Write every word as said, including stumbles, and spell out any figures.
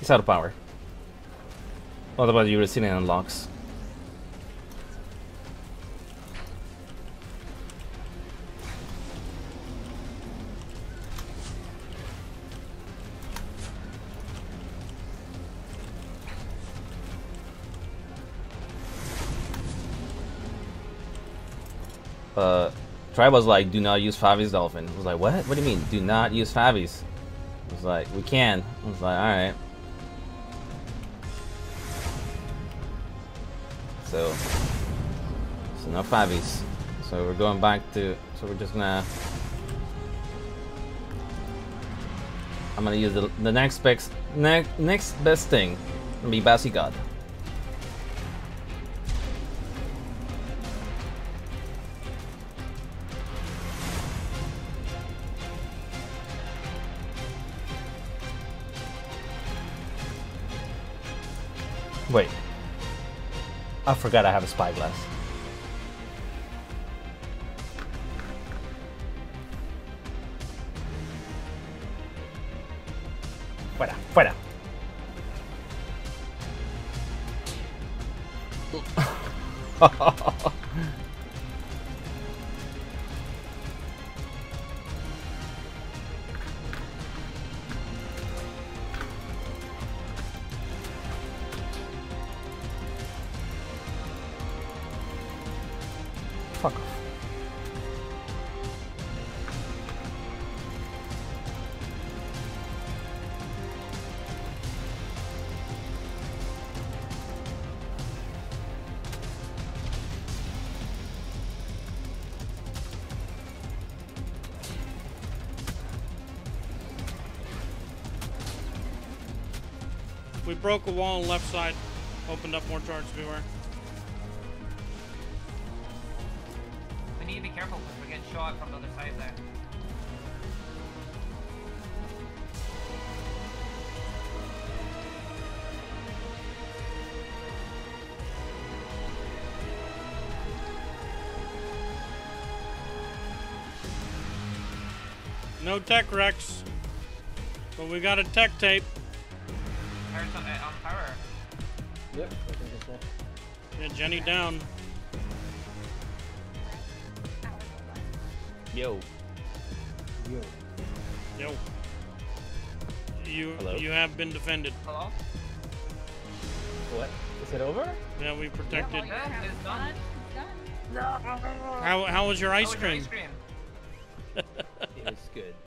He's out of power. What about you receiving unlocks? Uh, Tribe was like, do not use Favi's dolphin. I was like, what? What do you mean? Do not use Favi's? I was like, we can. I was like, alright. So, so no Favi's. So we're going back to, so we're just gonna, I'm gonna use the, the next specs, ne next best thing, gonna be Bassy God. Wait. I forgot I have a spyglass. Fuera, fuera. Fuck off. We broke a wall on the left side, opened up more charge everywhere. We need to be careful because we're getting shot from the other side there. No tech wrecks, but we got a tech tape. Power's on, uh, on power. Yep, I think it's that. Yeah, Jenny down. Yo. Yo. Yo. You Hello? you have been defended. Hello? What? Is it over? Yeah, we protected. Yeah, it's done. How how was your ice How was your cream? ice cream? It was good.